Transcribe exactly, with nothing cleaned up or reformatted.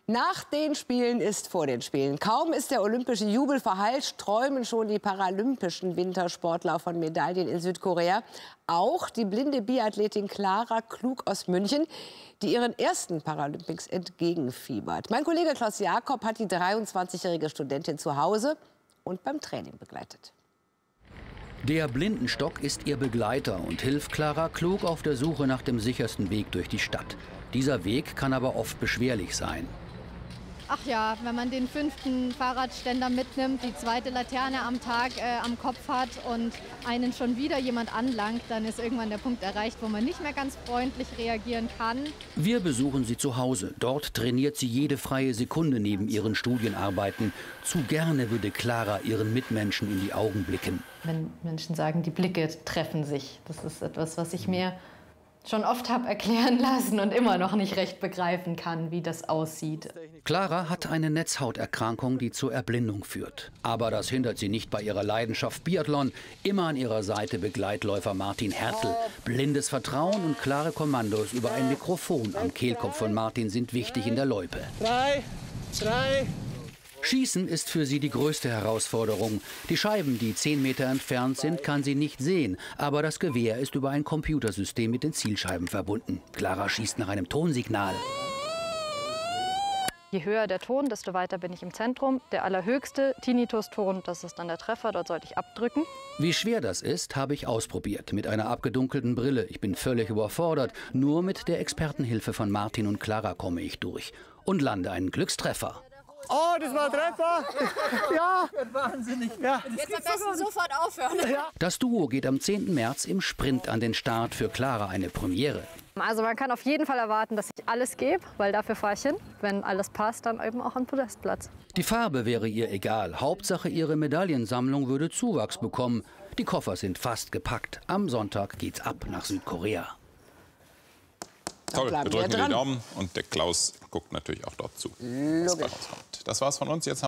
Nach den Spielen ist vor den Spielen. Kaum ist der olympische Jubel verhallt, träumen schon die paralympischen Wintersportler von Medaillen in Südkorea. Auch die blinde Biathletin Clara Klug aus München, die ihren ersten Paralympics entgegenfiebert. Mein Kollege Klaus Jakob hat die dreiundzwanzigjährige Studentin zu Hause und beim Training begleitet. Der Blindenstock ist ihr Begleiter und hilft Clara Klug auf der Suche nach dem sichersten Weg durch die Stadt. Dieser Weg kann aber oft beschwerlich sein. Ach ja, wenn man den fünften Fahrradständer mitnimmt, die zweite Laterne am Tag äh, am Kopf hat und einen schon wieder jemand anlangt, dann ist irgendwann der Punkt erreicht, wo man nicht mehr ganz freundlich reagieren kann. Wir besuchen sie zu Hause. Dort trainiert sie jede freie Sekunde neben ihren Studienarbeiten. Zu gerne würde Clara ihren Mitmenschen in die Augen blicken. Wenn Menschen sagen, die Blicke treffen sich, das ist etwas, was ich mir schon oft habe erklären lassen und immer noch nicht recht begreifen kann, wie das aussieht. Clara hat eine Netzhauterkrankung, die zur Erblindung führt. Aber das hindert sie nicht bei ihrer Leidenschaft Biathlon. Immer an ihrer Seite Begleitläufer Martin Hertel. Blindes Vertrauen und klare Kommandos über ein Mikrofon am Kehlkopf von Martin sind wichtig in der Loipe. Drei, drei. Schießen ist für sie die größte Herausforderung. Die Scheiben, die zehn Meter entfernt sind, kann sie nicht sehen. Aber das Gewehr ist über ein Computersystem mit den Zielscheiben verbunden. Clara schießt nach einem Tonsignal. Je höher der Ton, desto weiter bin ich im Zentrum. Der allerhöchste Tinnitus-Ton, das ist dann der Treffer, dort sollte ich abdrücken. Wie schwer das ist, habe ich ausprobiert. Mit einer abgedunkelten Brille. Ich bin völlig überfordert. Nur mit der Expertenhilfe von Martin und Clara komme ich durch. Und lande einen Glückstreffer. Oh, das war ein Treffer! Ja! Wahnsinnig. Ja. Jetzt am besten sofort aufhören. Ja. Das Duo geht am zehnten März im Sprint an den Start. Für Clara eine Premiere. Also man kann auf jeden Fall erwarten, dass ich alles gebe, weil dafür fahre ich hin. Wenn alles passt, dann eben auch ein Podestplatz. Die Farbe wäre ihr egal. Hauptsache, ihre Medaillensammlung würde Zuwachs bekommen. Die Koffer sind fast gepackt. Am Sonntag geht's ab nach Südkorea. Toll, wir drücken die Daumen und der Klaus guckt natürlich auch dort zu, was da rauskommt. Das war's von uns. Jetzt